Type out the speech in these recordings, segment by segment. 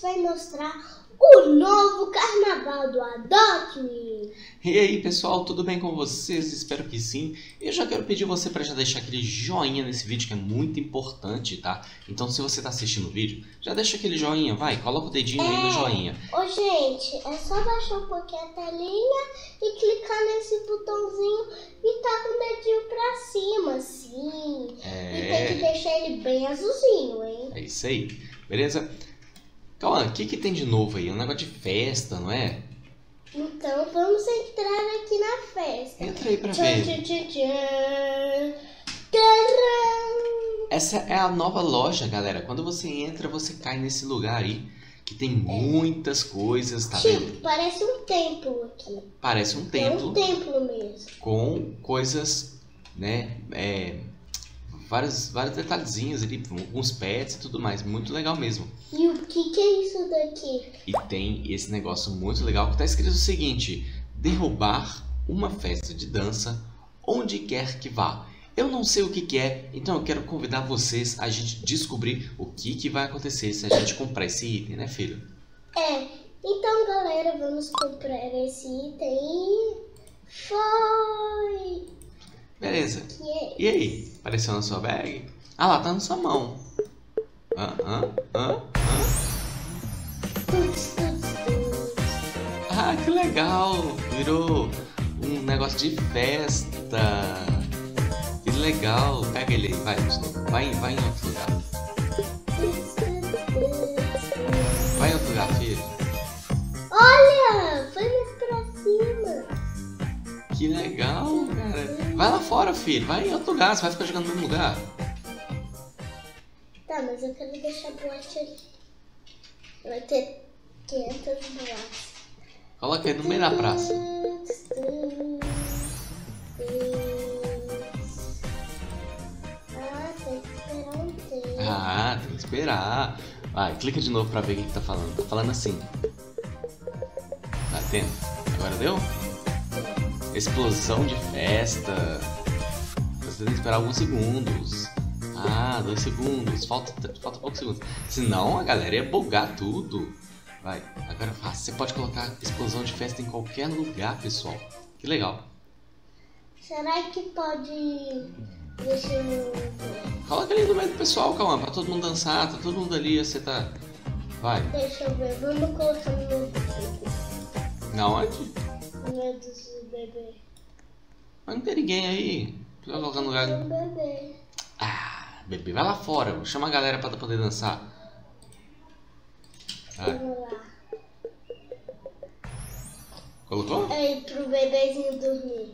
vai mostrar o novo carnaval do Adote Me. E aí pessoal, tudo bem com vocês? Espero que sim. Eu já quero pedir você para já deixar aquele joinha nesse vídeo que é muito importante, tá? Então se você tá assistindo o vídeo, já deixa aquele joinha, vai, coloca o dedinho aí no joinha. Ô gente, é só baixar um pouquinho a telinha e clicar nesse botãozinho e tá com o dedinho pra cima, assim. E tem que deixar ele bem azulzinho, hein? É isso aí, beleza? Calma, o que tem de novo aí? Um negócio de festa, não é? Então vamos entrar aqui na festa. Entra aí pra ver. Essa é a nova loja, galera. Quando você entra, você cai nesse lugar aí, que tem muitas coisas, tá vendo? Parece um templo aqui. Parece um templo. É um templo mesmo. Com coisas, né? Vários detalhezinhos ali, alguns pets e tudo mais. Muito legal mesmo. E o que é isso daqui? E tem esse negócio muito legal que tá escrito o seguinte: derrubar uma festa de dança onde quer que vá. Eu não sei o que é, então eu quero convidar vocês a gente descobrir o que vai acontecer se a gente comprar esse item, né, filho? Então galera, vamos comprar esse item e foi! Beleza. E aí? Apareceu na sua bag? Ah lá, tá na sua mão. Ah, que legal! Virou um negócio de festa. Que legal! Pega ele aí, vai, vai em outro lugar. Vai em outro lugar, filho. Olha! Foi mais pra cima. Que legal, cara. Vai lá fora, filho. Vai em outro lugar, você vai ficar jogando no mesmo lugar. Tá, mas eu quero deixar a boate ali. Vai ter 500 boates. Coloca aí no meio da praça. Tem que esperar um tempo. Ah, tem que esperar. Vai, clica de novo pra ver o que tá falando. Tá falando assim. Tá tendo? Agora deu? Explosão de festa. Você tem que esperar alguns segundos. Ah, 2 segundos. Falta poucos segundos. Senão a galera ia bugar tudo. Vai, agora você pode colocar explosão de festa em qualquer lugar, pessoal. Que legal. Será que pode... Deixa eu... Coloca ali no meio do pessoal, calma, pra todo mundo dançar. Tá todo mundo ali, você tá... Vai. Deixa eu ver, vamos colocar no meu bebê. Na onde? No meio dos bebês. Mas não tem ninguém aí. Você vai colocar no lugar... Um bebê. Ah, bebê, vai lá fora. Chama a galera pra poder dançar. Vai. Vamos lá. Colocou? É pro bebezinho dormir.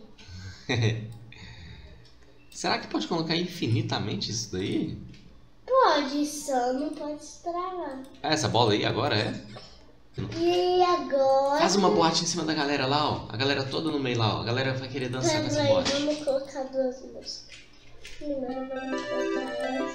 Será que pode colocar infinitamente isso daí? Pode, só não pode estragar. Ah, essa bola aí agora é? E agora... Faz uma boate em cima da galera lá, ó. A galera toda no meio lá, ó. A galera vai querer dançar com essa Peraí, boate. vamos colocar 2 músicas. Primeiro vamos colocar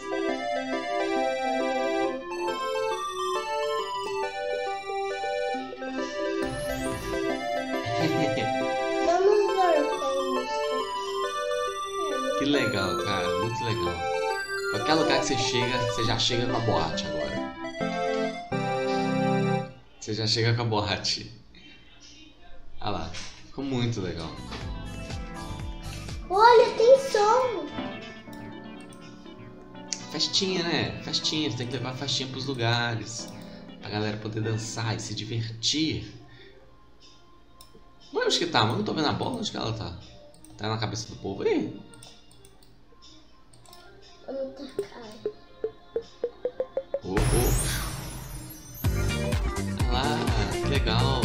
Vamos ver qual música. Que legal, cara. Muito legal. Qualquer lugar que você chega, você já chega com a boate agora. Você já chega com a boate. Olha lá. Ficou muito legal. Olha, tem som. Festinha, né? Festinha. Você tem que levar a festinha pros lugares. Pra galera poder dançar e se divertir. Onde que tá? Mas eu não tô vendo a bola. Onde que ela tá? Tá na cabeça do povo aí? Vamos tacar. Olha lá, que legal.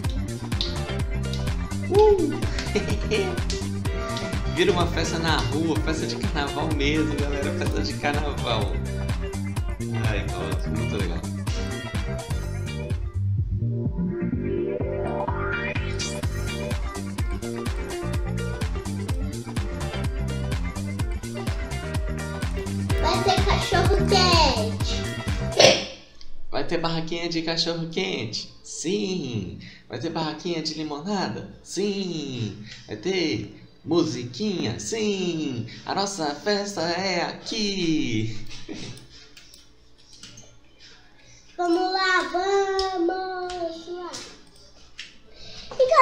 Vira uma festa na rua, festa de carnaval mesmo, galera. Festa de carnaval. Ai, nossa, muito legal. Vai ter cachorro quente. Vai ter barraquinha de cachorro quente? Sim. Vai ter barraquinha de limonada? Sim. Vai ter musiquinha? Sim. A nossa festa é aqui. Vamos lá, vamos.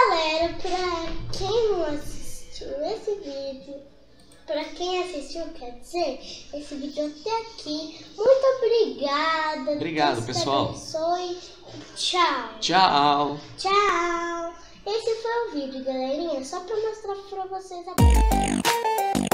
galera, pra quem não assistiu esse vídeo, pra quem assistiu, quer dizer, esse vídeo até aqui, muito obrigada. Obrigado, Deus pessoal. Abençoe. Tchau. Tchau. Tchau. Esse foi o vídeo, galerinha, só pra mostrar pra vocês agora.